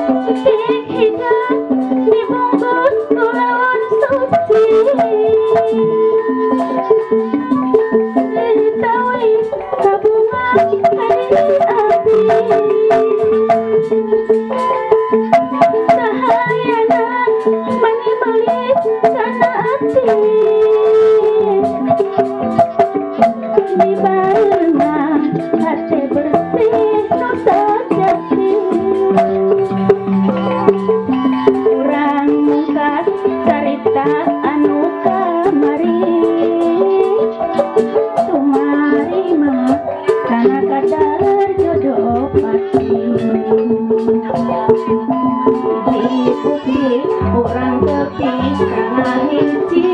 Orang tepi karena hiji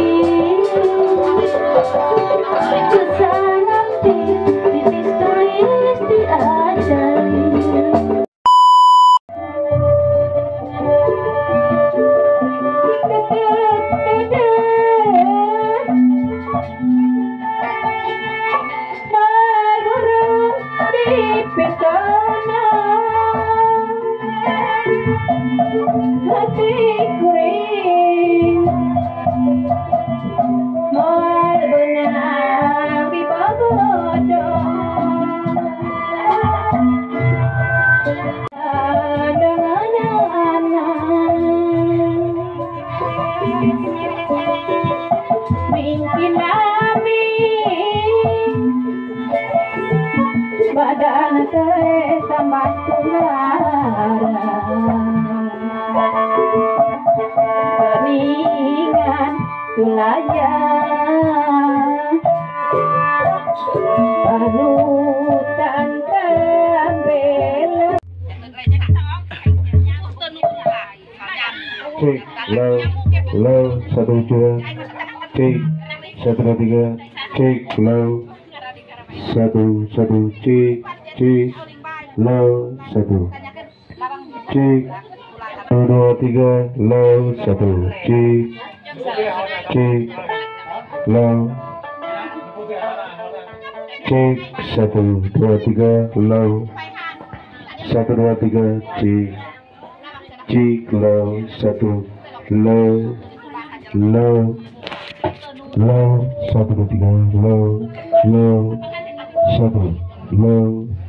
kesana titis tulis diajari. Maruru di petana hati kuring moal benang di pagodo dengan anak mungkin nami badan teh tambah peningan tulayan panutan tembel. Cek low 1 2 cek 1 2 3 cek low 1 1 cek low 1 cek 1 2 3 low 1 cek low cek 1 2 3 low 1 2 3 cek low 1 low 1 2 3 low 1 low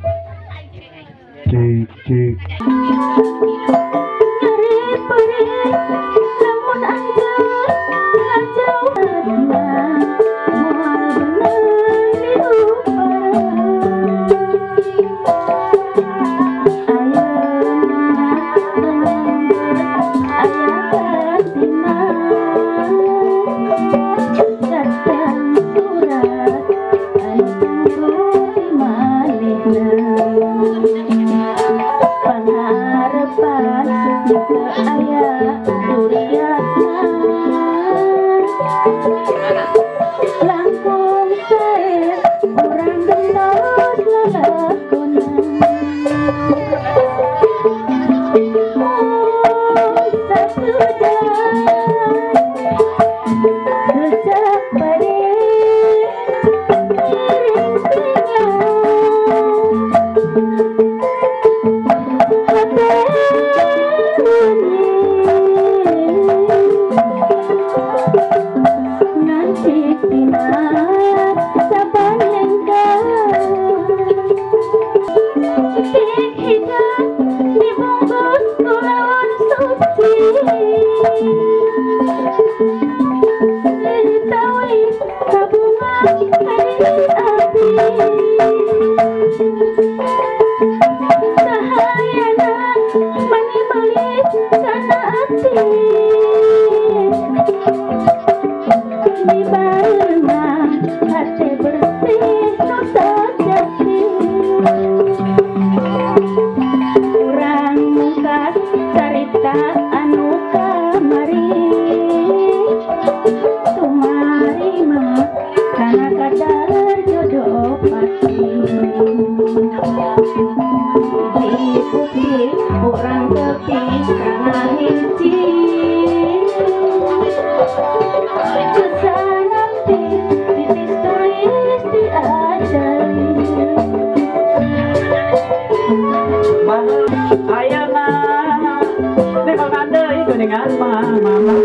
cek orang tepi karena hiji kesana titis tulis diajari. Ayana dengan mama.